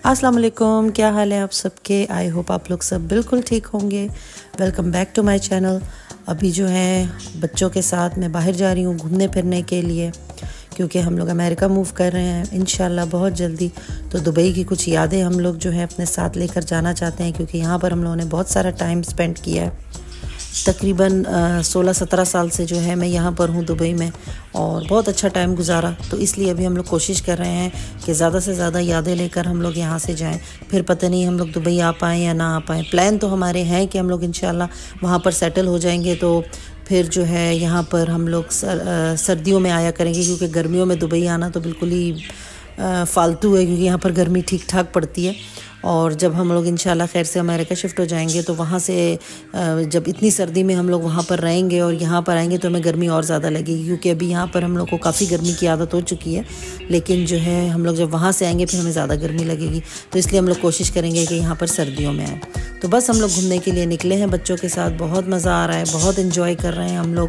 अस्सलाम वालेकुम, क्या हाल है आप सबके। आई होप आप लोग सब बिल्कुल ठीक होंगे। Welcome back to my channel. अभी जो है बच्चों के साथ मैं बाहर जा रही हूँ घूमने फिरने के लिए, क्योंकि हम लोग अमेरिका मूव कर रहे हैं इंशाल्लाह बहुत जल्दी। तो दुबई की कुछ यादें हम लोग जो है अपने साथ लेकर जाना चाहते हैं, क्योंकि यहाँ पर हम लोगों ने बहुत सारा टाइम स्पेंड किया है। तकरीबन 16-17 साल से जो है मैं यहाँ पर हूँ दुबई में, और बहुत अच्छा टाइम गुजारा। तो इसलिए अभी हम लोग कोशिश कर रहे हैं कि ज़्यादा से ज़्यादा यादें लेकर हम लोग यहाँ से जाएं। फिर पता नहीं हम लोग दुबई आ पाएँ या ना आ पाएँ। प्लान तो हमारे हैं कि हम लोग इंशाल्लाह वहाँ पर सेटल हो जाएंगे, तो फिर जो है यहाँ पर हम लोग सर्दियों में आया करेंगे, क्योंकि गर्मियों में दुबई आना तो बिल्कुल ही फालतू है, क्योंकि यहाँ पर गर्मी ठीक ठाक पड़ती है। और जब हम लोग इंशाल्लाह खैर से अमेरिका शिफ्ट हो जाएंगे, तो वहाँ से जब इतनी सर्दी में हम लोग वहाँ पर रहेंगे और यहाँ पर आएंगे तो हमें गर्मी और ज़्यादा लगेगी, क्योंकि अभी यहाँ पर हम लोग को काफ़ी गर्मी की आदत हो चुकी है। लेकिन जो है हम लोग जब वहाँ से आएंगे फिर हमें ज़्यादा गर्मी लगेगी, तो इसलिए हम लोग कोशिश करेंगे कि यहाँ पर सर्दियों में आएँ। तो बस हम लोग घूमने के लिए निकले हैं बच्चों के साथ। बहुत मज़ा आ रहा है, बहुत इन्जॉय कर रहे हैं हम लोग।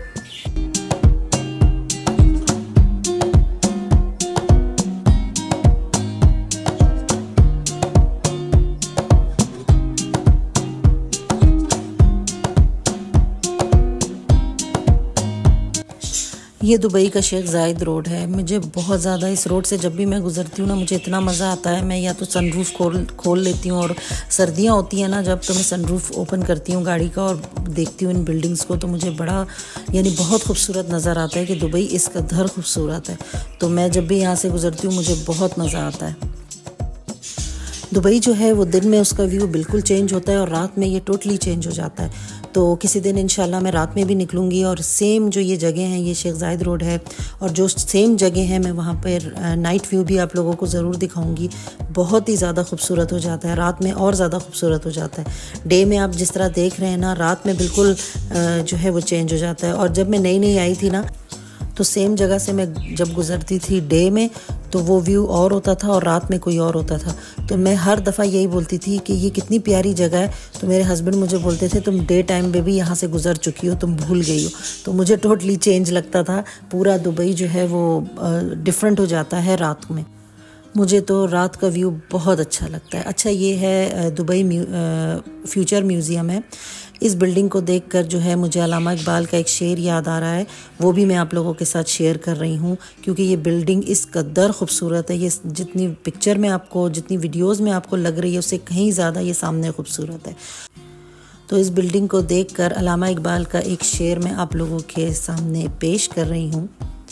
ये दुबई का शेख जायद रोड है। मुझे बहुत ज़्यादा इस रोड से जब भी मैं गुज़रती हूँ ना, मुझे इतना मज़ा आता है। मैं या तो सनरूफ़ खोल लेती हूँ, और सर्दियाँ होती हैं ना जब, तो मैं सनरूफ़ ओपन करती हूँ गाड़ी का और देखती हूँ इन बिल्डिंग्स को, तो मुझे बड़ा बहुत खूबसूरत नज़र आता है कि दुबई इस कदर खूबसूरत है। तो मैं जब भी यहाँ से गुज़रती हूँ मुझे बहुत मज़ा आता है। दुबई जो है वो दिन में उसका व्यू बिल्कुल चेंज होता है और रात में ये टोटली चेंज हो जाता है। तो किसी दिन इंशाल्लाह मैं रात में भी निकलूँगी, और सेम जो ये जगह हैं, ये शेख जायद रोड है, और जो सेम जगह है मैं वहाँ पर नाइट व्यू भी आप लोगों को ज़रूर दिखाऊंगी। बहुत ही ज़्यादा खूबसूरत हो जाता है, रात में और ज़्यादा खूबसूरत हो जाता है। डे में आप जिस तरह देख रहे हैं ना, रात में बिल्कुल जो है वो चेंज हो जाता है। और जब मैं नई नई आई थी ना, तो सेम जगह से मैं जब गुज़रती थी डे में, तो वो व्यू और होता था और रात में कोई और होता था। तो मैं हर दफ़ा यही बोलती थी कि ये कितनी प्यारी जगह है। तो मेरे हस्बैंड मुझे बोलते थे, तुम डे टाइम में भी यहाँ से गुज़र चुकी हो, तुम भूल गई हो। तो मुझे टोटली चेंज लगता था। पूरा दुबई जो है वो डिफरेंट हो जाता है रात में। मुझे तो रात का व्यू बहुत अच्छा लगता है। अच्छा, ये है दुबई फ्यूचर म्यूज़ियम है। इस बिल्डिंग को देखकर जो है मुझे अल्लामा इकबाल का एक शेर याद आ रहा है, वो भी मैं आप लोगों के साथ शेयर कर रही हूँ, क्योंकि ये बिल्डिंग इस कदर खूबसूरत है। ये जितनी पिक्चर में आपको, जितनी वीडियोज़ में आपको लग रही है, उससे कहीं ज़्यादा ये सामने खूबसूरत है। तो इस बिल्डिंग को देखकर अल्लामा इकबाल का एक शेर मैं आप लोगों के सामने पेश कर रही हूँ।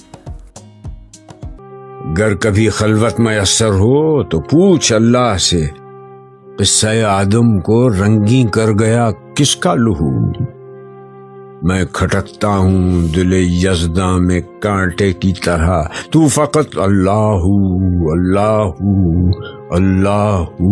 अगर कभी खलवत मयस्सर हो तो पूछ अल्लाह से, किस्सा आदम को रंगी कर गया किसका लहू। मैं खटकता हूँ दिले यज़दा में कांटे की तरह, तू फकत अल्लाहू अल्लाहू अल्लाहू।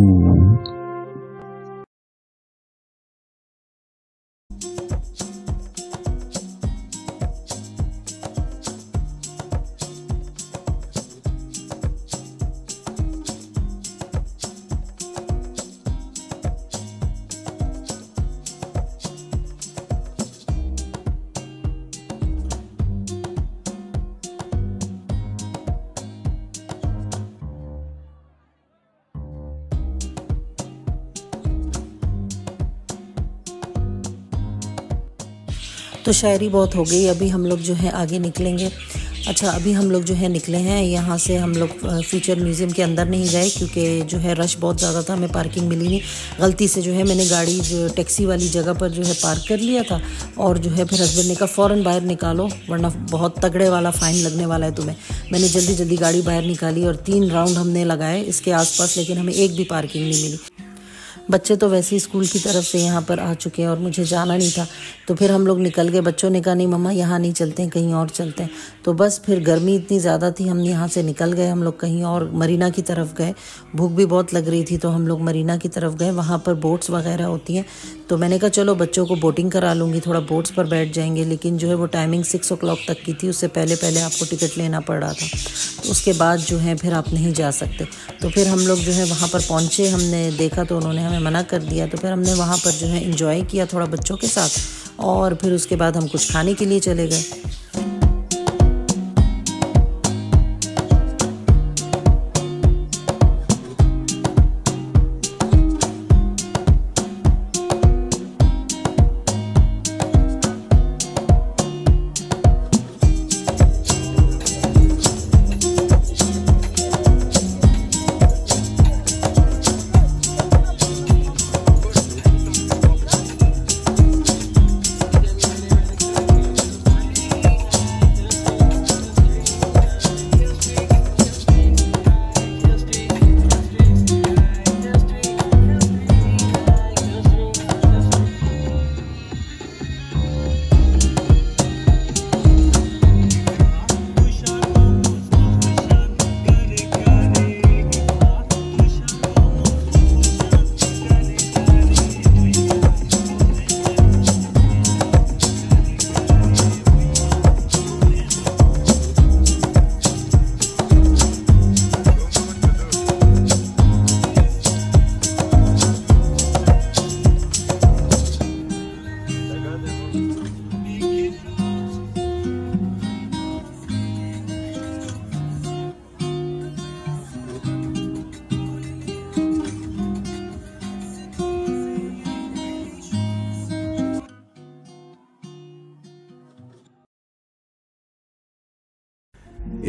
तो शायरी बहुत हो गई, अभी हम लोग जो है आगे निकलेंगे। अच्छा, अभी हम लोग जो है निकले हैं यहाँ से। हम लोग फ्यूचर म्यूज़ियम के अंदर नहीं गए, क्योंकि जो है रश बहुत ज़्यादा था, हमें पार्किंग मिली नहीं। गलती से जो है मैंने गाड़ी जो टैक्सी वाली जगह पर जो है पार्क कर लिया था, और जो है फिर हस्बैंड ने कहा फ़ौरन बाहर निकालो, वरना बहुत तगड़े वाला फ़ाइन लगने वाला है तुम्हें। मैंने जल्दी जल्दी गाड़ी बाहर निकाली और 3 राउंड हमने लगाए इसके आसपास, लेकिन हमें एक भी पार्किंग नहीं मिली। बच्चे तो वैसे ही स्कूल की तरफ से यहाँ पर आ चुके हैं और मुझे जाना नहीं था, तो फिर हम लोग निकल गए। बच्चों ने कहा नहीं मम्मा यहाँ नहीं चलते हैं, कहीं और चलते हैं। तो बस फिर गर्मी इतनी ज़्यादा थी, हम यहाँ से निकल गए। हम लोग कहीं और मरीना की तरफ गए। भूख भी बहुत लग रही थी, तो हम लोग मरीना की तरफ गए। वहाँ पर बोट्स वगैरह होती हैं, तो मैंने कहा चलो बच्चों को बोटिंग करा लूँगी, थोड़ा बोट्स पर बैठ जाएंगे। लेकिन जो है वो टाइमिंग 6 o'clock तक की थी, उससे पहले पहले आपको टिकट लेना पड़ रहा था। तो उसके बाद जो है फिर आप नहीं जा सकते। तो फिर हम लोग जो है वहाँ पर पहुँचे, हमने देखा तो उन्होंने हमें मना कर दिया। तो फिर हमने वहाँ पर जो है एंजॉय किया थोड़ा बच्चों के साथ, और फिर उसके बाद हम कुछ खाने के लिए चले गए।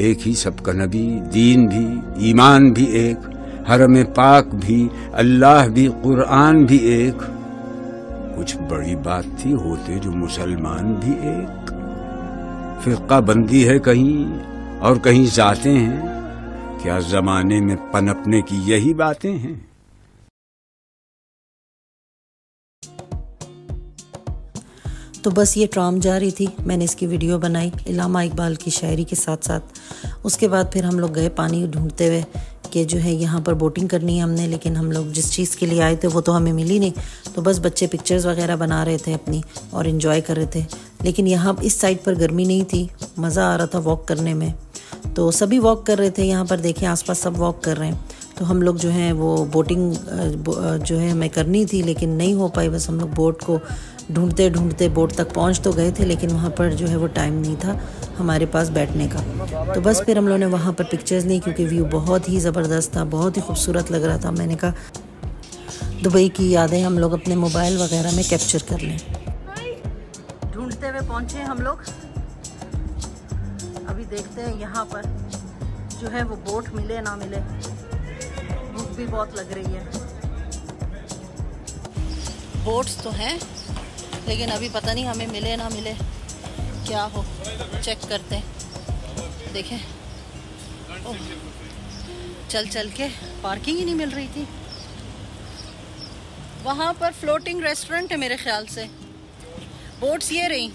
एक ही सबका नबी, दीन भी, ईमान भी एक, हरम पाक भी, अल्लाह भी, कुरान भी एक। कुछ बड़ी बात थी, होते जो मुसलमान भी एक। फिरका बंदी है कहीं और कहीं जाते हैं, क्या जमाने में पनपने की यही बातें हैं। तो बस ये ट्राम जा रही थी, मैंने इसकी वीडियो बनाई इल्लामा इकबाल की शायरी के साथ साथ। उसके बाद फिर हम लोग गए पानी ढूंढते हुए कि जो है यहाँ पर बोटिंग करनी है हमने, लेकिन हम लोग जिस चीज़ के लिए आए थे वो तो हमें मिली नहीं। तो बस बच्चे पिक्चर्स वगैरह बना रहे थे अपनी और इन्जॉय कर रहे थे। लेकिन यहाँ इस साइड पर गर्मी नहीं थी, मज़ा आ रहा था वॉक करने में। तो सभी वॉक कर रहे थे, यहाँ पर देखें आसपास सब वॉक कर रहे हैं। तो हम लोग जो है वो बोटिंग जो है हमें करनी थी, लेकिन नहीं हो पाई। बस हम लोग बोट को ढूंढते ढूंढते बोट तक पहुंच तो गए थे, लेकिन वहाँ पर जो है वो टाइम नहीं था हमारे पास बैठने का। तो बस फिर हम लोगों ने वहाँ पर पिक्चर्स ली, क्योंकि व्यू बहुत ही ज़बरदस्त था, बहुत ही खूबसूरत लग रहा था। मैंने कहा दुबई की यादें हम लोग अपने मोबाइल वगैरह में कैप्चर कर लें। ढूंढते हुए पहुँचे हम लोग। अभी देखते हैं यहाँ पर जो है वो बोट मिले ना मिले। भूख भी बहुत लग रही है। बोट्स तो हैं, लेकिन अभी पता नहीं हमें मिले ना मिले क्या हो। चेक करते हैं, देखें। ओह, चल चल के पार्किंग ही नहीं मिल रही थी। वहाँ पर फ्लोटिंग रेस्टोरेंट है मेरे ख्याल से। बोट्स ये रही।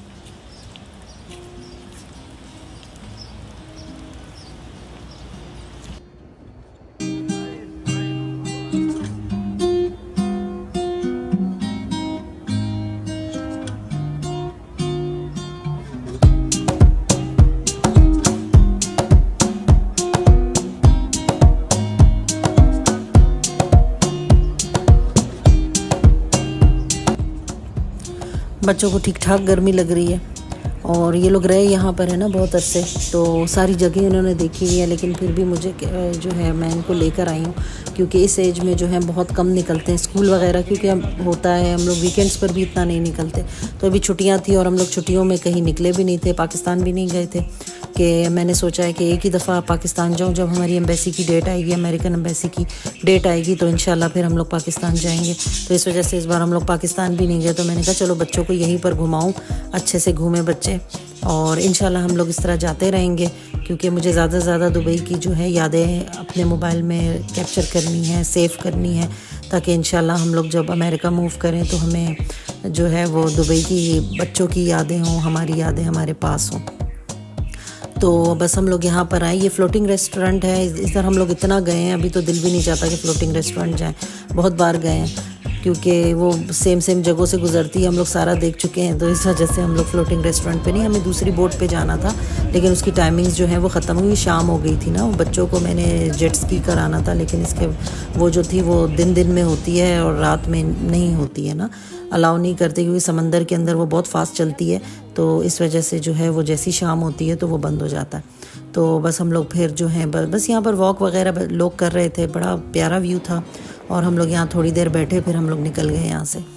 बच्चों को ठीक ठाक गर्मी लग रही है और ये लोग रहे यहाँ पर है ना बहुत अरसे, तो सारी जगह उन्होंने देखी हुई है। लेकिन फिर भी मुझे जो है मैं इनको लेकर आई हूँ, क्योंकि इस एज में जो है बहुत कम निकलते हैं स्कूल वगैरह, क्योंकि होता है हम लोग वीकेंड्स पर भी इतना नहीं निकलते। तो अभी छुट्टियाँ थी और हम लोग छुट्टियों में कहीं निकले भी नहीं थे, पाकिस्तान भी नहीं गए थे। कि मैंने सोचा है कि एक ही दफ़ा पाकिस्तान जाऊँ, जब हमारी एम्बेसी की डेट आएगी, अमेरिकन एम्बेसी की डेट आएगी, तो इंशाल्लाह फिर हम लोग पाकिस्तान जाएंगे। तो इस वजह से इस बार हम लोग पाकिस्तान भी नहीं गए। तो मैंने कहा चलो बच्चों को यहीं पर घुमाऊँ, अच्छे से घूमें बच्चे, और इंशाल्लाह हम लोग इस तरह जाते रहेंगे। क्योंकि मुझे ज़्यादा से ज़्यादा दुबई की जो है यादें अपने मोबाइल में कैप्चर करनी है, सेव करनी है, ताकि इंशाल्लाह हम लोग जब अमेरिका मूव करें तो हमें जो है वो दुबई की बच्चों की यादें हों, हमारी यादें हमारे पास हों। तो बस हम लोग यहाँ पर आए। ये फ्लोटिंग रेस्टोरेंट है, इधर हम लोग इतना गए हैं, अभी तो दिल भी नहीं चाहता कि फ़्लोटिंग रेस्टोरेंट जाएं। बहुत बार गए हैं, क्योंकि वो सेम जगहों से गुजरती है, हम लोग सारा देख चुके हैं। तो इस वजह से हम लोग फ्लोटिंग रेस्टोरेंट पे नहीं, हमें दूसरी बोट पे जाना था, लेकिन उसकी टाइमिंग्स जो है वो ख़त्म हुई, शाम हो गई थी ना। वो बच्चों को मैंने जेट स्की कराना था, लेकिन इसके वो जो थी वो दिन में होती है और रात में नहीं होती है ना, अलाउ नहीं करते, क्योंकि समंदर के अंदर वो बहुत फास्ट चलती है। तो इस वजह से जो है वो जैसी शाम होती है तो वो बंद हो जाता है। तो बस हम लोग फिर जो है बस यहाँ पर वॉक वगैरह लोग कर रहे थे, बड़ा प्यारा व्यू था, और हम लोग यहाँ थोड़ी देर बैठे, फिर हम लोग निकल गए यहाँ से।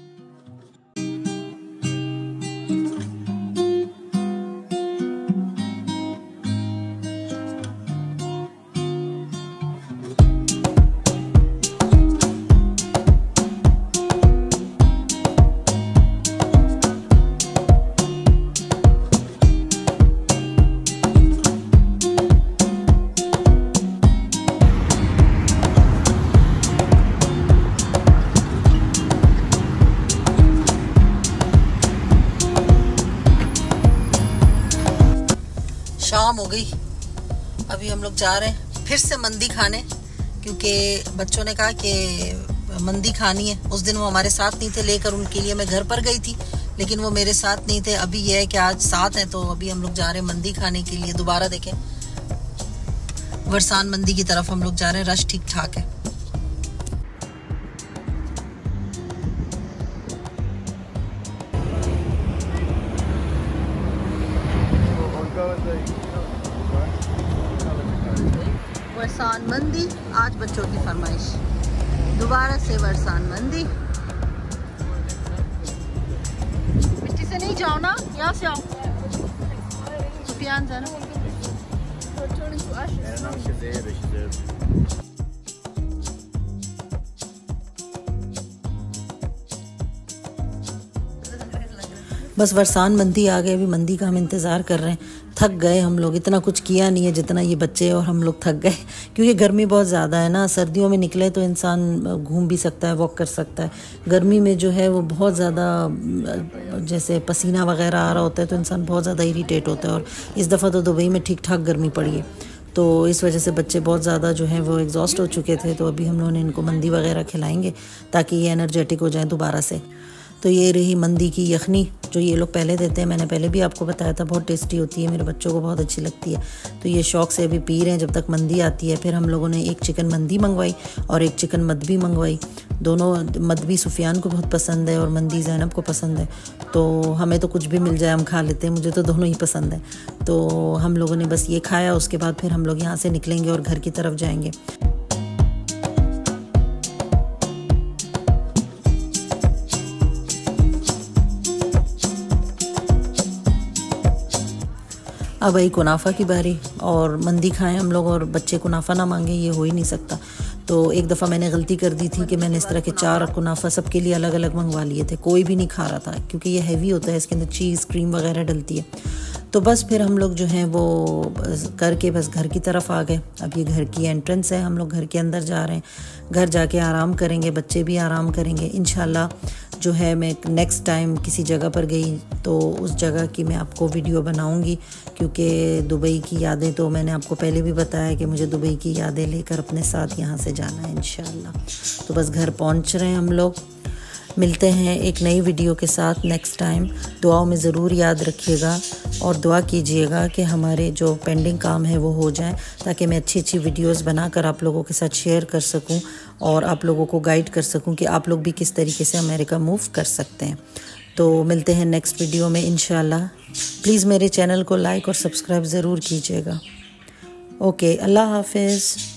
शाम हो गई, अभी हम लोग जा रहे हैं फिर से मंदी खाने, क्योंकि बच्चों ने कहा कि मंदी खानी है। उस दिन वो हमारे साथ नहीं थे, लेकर उनके लिए मैं घर पर गई थी, लेकिन वो मेरे साथ नहीं थे। अभी ये है कि आज साथ हैं, तो अभी हम लोग जा रहे हैं मंदी खाने के लिए। दोबारा देखें, वरसान मंदी की तरफ हम लोग जा रहे हैं, रश ठीक ठाक है। वरसान मंदी, आज बच्चों की फरमाइश, दोबारा से वरसान मंदी। मिट्टी से नहीं जाओ ना, यहाँ से आओ सुफियान, जरा मेरा नाम शज़ेब है। बस वरसान मंदी आ गए, अभी मंदी का हम इंतज़ार कर रहे हैं। थक गए हम लोग, इतना कुछ किया नहीं है जितना ये बच्चे और हम लोग थक गए, क्योंकि गर्मी बहुत ज़्यादा है ना। सर्दियों में निकले तो इंसान घूम भी सकता है, वॉक कर सकता है। गर्मी में जो है वो बहुत ज़्यादा जैसे पसीना वगैरह आ रहा होता है तो इंसान बहुत ज़्यादा इरीटेट होता है। और इस दफ़ा तो दुबई में ठीक ठाक गर्मी पड़ी है, तो इस वजह से बच्चे बहुत ज़्यादा जो है वो एग्जॉस्ट हो चुके थे। तो अभी हम लोगों ने इनको मंदी वगैरह खिलाएंगे ताकि ये एनर्जेटिक हो जाए दोबारा से। तो ये रही मंदी की यखनी जो ये लोग पहले देते हैं, मैंने पहले भी आपको बताया था, बहुत टेस्टी होती है, मेरे बच्चों को बहुत अच्छी लगती है। तो ये शौक़ से अभी पी रहे हैं जब तक मंदी आती है। फिर हम लोगों ने एक चिकन मंदी मंगवाई और एक चिकन मदबी मंगवाई। दोनों, मदबी सुफियान को बहुत पसंद है और मंदी ज़ैनब को पसंद है। तो हमें तो कुछ भी मिल जाए हम खा लेते हैं, मुझे तो दोनों ही पसंद है। तो हम लोगों ने बस ये खाया, उसके बाद फिर हम लोग यहाँ से निकलेंगे और घर की तरफ जाएंगे। अब आई कुनाफा की बारी और मंदी खाएं हम लोग और बच्चे कुनाफा ना मांगे, ये हो ही नहीं सकता। तो एक दफ़ा मैंने गलती कर दी थी कि मैंने इस तरह के 4 कुनाफा सबके लिए अलग अलग मंगवा लिए थे, कोई भी नहीं खा रहा था क्योंकि ये हैवी होता है, इसके अंदर चीज़ क्रीम वगैरह डलती है। तो बस फिर हम लोग जो हैं वो करके बस घर की तरफ आ गए। अब ये घर की एंट्रेंस है, हम लोग घर के अंदर जा रहे हैं। घर जाके आराम करेंगे, बच्चे भी आराम करेंगे इंशाल्लाह। जो है मैं नेक्स्ट टाइम किसी जगह पर गई तो उस जगह की मैं आपको वीडियो बनाऊंगी, क्योंकि दुबई की यादें तो मैंने आपको पहले भी बताया कि मुझे दुबई की यादें लेकर अपने साथ यहाँ से जाना है इंशाल्लाह। तो बस घर पहुँच रहे हैं हम लोग। मिलते हैं एक नई वीडियो के साथ नेक्स्ट टाइम। दुआओं में ज़रूर याद रखिएगा और दुआ कीजिएगा कि हमारे जो पेंडिंग काम है वो हो जाए, ताकि मैं अच्छी अच्छी वीडियोस बनाकर आप लोगों के साथ शेयर कर सकूं और आप लोगों को गाइड कर सकूं कि आप लोग भी किस तरीके से अमेरिका मूव कर सकते हैं। तो मिलते हैं नेक्स्ट वीडियो में इंशाल्लाह। प्लीज़ मेरे चैनल को लाइक और सब्सक्राइब ज़रूर कीजिएगा। ओके, अल्लाह हाफिज़।